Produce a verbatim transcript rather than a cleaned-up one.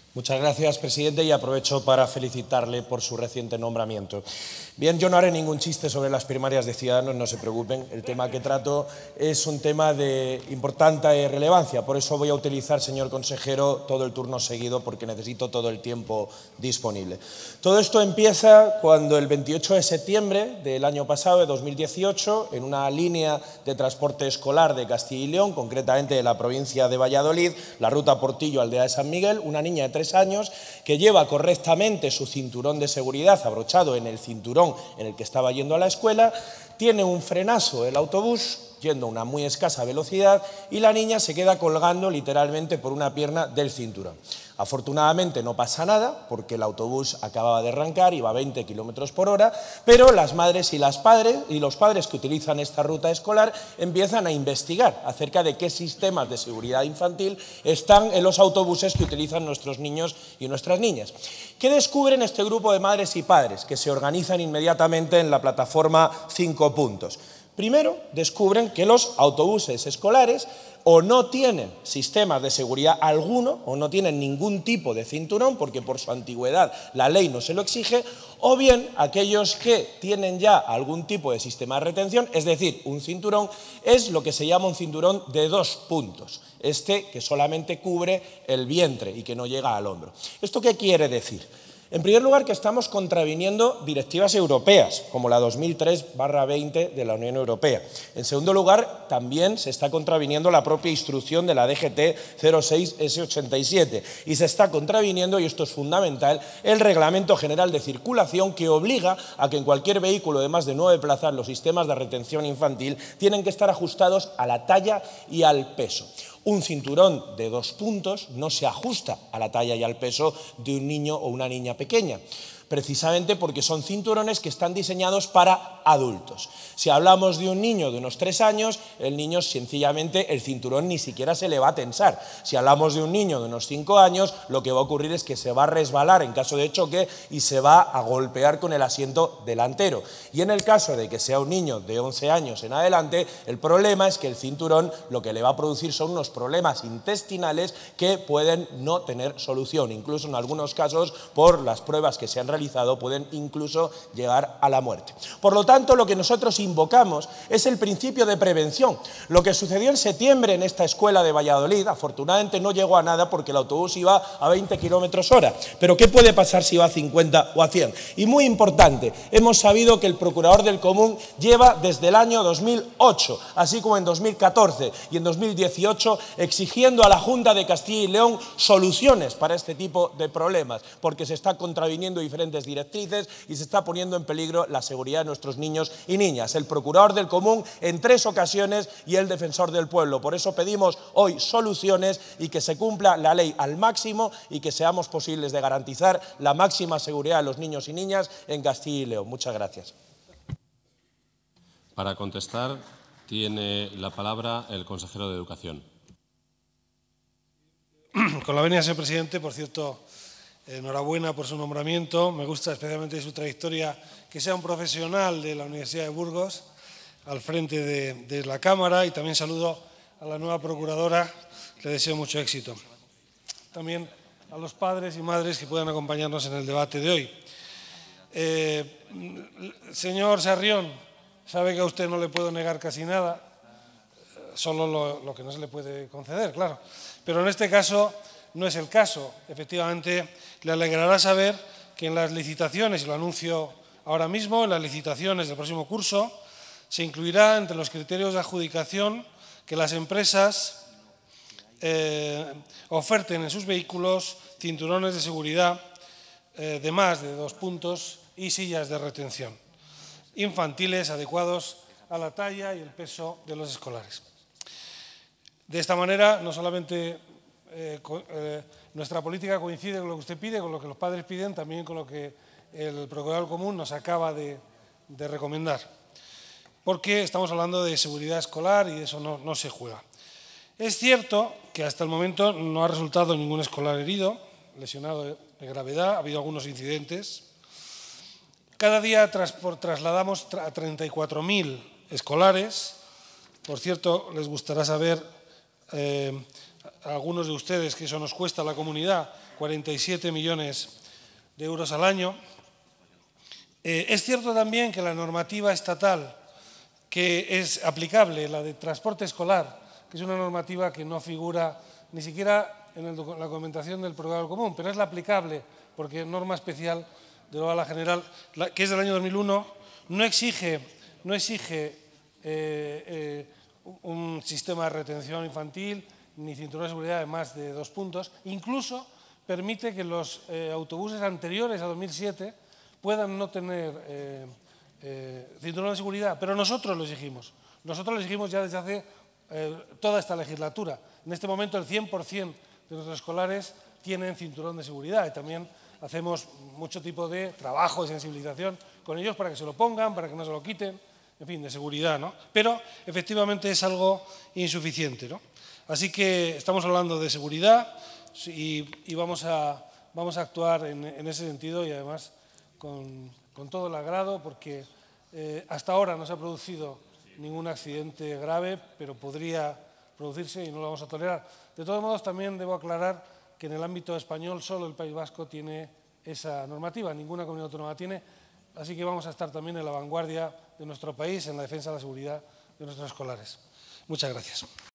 Muchas gracias, presidente, y aprovecho para felicitarle por su reciente nombramiento. Bien, yo no haré ningún chiste sobre las primarias de Ciudadanos, no se preocupen. El tema que trato es un tema de importante relevancia. Por eso voy a utilizar, señor consejero, todo el turno seguido, porque necesito todo el tiempo disponible. Todo esto empieza cuando el veintiocho de septiembre del año pasado, de dos mil dieciocho, en una línea de transporte escolar de Castilla y León, concretamente de la provincia de Valladolid, la ruta Portillo-Aldea de San Miguel, una niña de tres años que lleva correctamente su cinturón de seguridad abrochado en el cinturón en el que estaba yendo a la escuela, tiene un frenazo el autobús yendo a una muy escasa velocidad y la niña se queda colgando literalmente por una pierna del cinturón. Afortunadamente no pasa nada porque el autobús acababa de arrancar, iba a veinte kilómetros por hora, pero las madres y, las padres, y los padres que utilizan esta ruta escolar empiezan a investigar acerca de qué sistemas de seguridad infantil están en los autobuses que utilizan nuestros niños y nuestras niñas. ¿Qué descubren este grupo de madres y padres que se organizan inmediatamente en la plataforma Cinco Puntos? Primero, descubren que los autobuses escolares o no tienen sistemas de seguridad alguno o no tienen ningún tipo de cinturón porque por su antigüedad la ley no se lo exige, o bien aquellos que tienen ya algún tipo de sistema de retención, es decir, un cinturón, es lo que se llama un cinturón de dos puntos, este que solamente cubre el vientre y que no llega al hombro. ¿Esto qué quiere decir? En primer lugar, que estamos contraviniendo directivas europeas, como la dos mil tres barra veinte de la Unión Europea. En segundo lugar, también se está contraviniendo la propia instrucción de la D G T cero seis ese ochenta y siete y se está contraviniendo, y esto es fundamental, el Reglamento General de Circulación que obliga a que en cualquier vehículo de más de nueve plazas los sistemas de retención infantil tienen que estar ajustados a la talla y al peso. Un cinturón de dos puntos no se ajusta a la talla y al peso de un niño o una niña pequeña, precisamente porque son cinturones que están diseñados para adultos. Si hablamos de un niño de unos tres años, el niño sencillamente el cinturón ni siquiera se le va a tensar. Si hablamos de un niño de unos cinco años, lo que va a ocurrir es que se va a resbalar en caso de choque y se va a golpear con el asiento delantero. Y en el caso de que sea un niño de once años en adelante, el problema es que el cinturón lo que le va a producir son unos problemas intestinales que pueden no tener solución. Incluso en algunos casos, por las pruebas que se han realizado, pueden incluso llegar a la muerte. Por lo tanto, lo que nosotros invocamos es el principio de prevención. Lo que sucedió en septiembre en esta escuela de Valladolid, afortunadamente no llegó a nada porque el autobús iba a veinte kilómetros hora. Pero ¿qué puede pasar si va a cincuenta o a cien? Y muy importante, hemos sabido que el Procurador del Común lleva desde el año dos mil ocho, así como en dos mil catorce y en dos mil dieciocho, exigiendo a la Junta de Castilla y León soluciones para este tipo de problemas, porque se está contraviniendo diferentes directrices y se está poniendo en peligro la seguridad de nuestros niños y niñas. El Procurador del Común en tres ocasiones y el Defensor del Pueblo. Por eso pedimos hoy soluciones y que se cumpla la ley al máximo y que seamos posibles de garantizar la máxima seguridad de los niños y niñas en Castilla y León. Muchas gracias. Para contestar, tiene la palabra el consejero de Educación. Con la venia, señor presidente, por cierto, enhorabuena por su nombramiento. Me gusta especialmente su trayectoria, que sea un profesional de la Universidad de Burgos al frente de, de la Cámara, y también saludo a la nueva procuradora, le deseo mucho éxito. También a los padres y madres que puedan acompañarnos en el debate de hoy. Eh, señor Sarrión, sabe que a usted no le puedo negar casi nada, solo lo, lo que no se le puede conceder, claro. Pero en este caso no es el caso. Efectivamente, le alegrará saber que en las licitaciones, y lo anuncio ahora mismo, en las licitaciones del próximo curso, se incluirá entre los criterios de adjudicación que las empresas eh, oferten en sus vehículos cinturones de seguridad eh, de más de dos puntos y sillas de retención infantiles adecuados a la talla y el peso de los escolares. De esta manera, no solamente eh, eh, nuestra política coincide con lo que usted pide, con lo que los padres piden, también con lo que el Procurador Común nos acaba de, de recomendar, porque estamos hablando de seguridad escolar y eso no, no se juega. Es cierto que hasta el momento no ha resultado ningún escolar herido, lesionado de, de gravedad, ha habido algunos incidentes. Cada día tras, por, trasladamos a treinta y cuatro mil escolares. Por cierto, les gustará saber, eh, a algunos de ustedes que eso nos cuesta a la comunidad cuarenta y siete millones de euros al año. Eh, es cierto también que la normativa estatal que es aplicable, la de transporte escolar, que es una normativa que no figura ni siquiera en el, la documentación del programa común, pero es la aplicable porque norma especial de la general, la, que es del año dos mil uno, no exige, no exige eh, eh, un sistema de retención infantil ni cinturón de seguridad de más de dos puntos. Incluso permite que los eh, autobuses anteriores a dos mil siete puedan no tener eh, eh, cinturón de seguridad, pero nosotros lo exigimos. Nosotros lo exigimos ya desde hace eh, toda esta legislatura. En este momento el cien por cien de nuestros escolares tienen cinturón de seguridad y también hacemos mucho tipo de trabajo de sensibilización con ellos para que se lo pongan, para que no se lo quiten, en fin, de seguridad, ¿no? Pero efectivamente es algo insuficiente, ¿no? Así que estamos hablando de seguridad y, y vamos, a, vamos a actuar en, en ese sentido y además con, con todo el agrado porque eh, hasta ahora no se ha producido ningún accidente grave, pero podría producirse y no lo vamos a tolerar. De todos modos, también debo aclarar que en el ámbito español solo el País Vasco tiene esa normativa, ninguna comunidad autónoma tiene, así que vamos a estar también en la vanguardia de nuestro país en la defensa de la seguridad de nuestros escolares. Muchas gracias.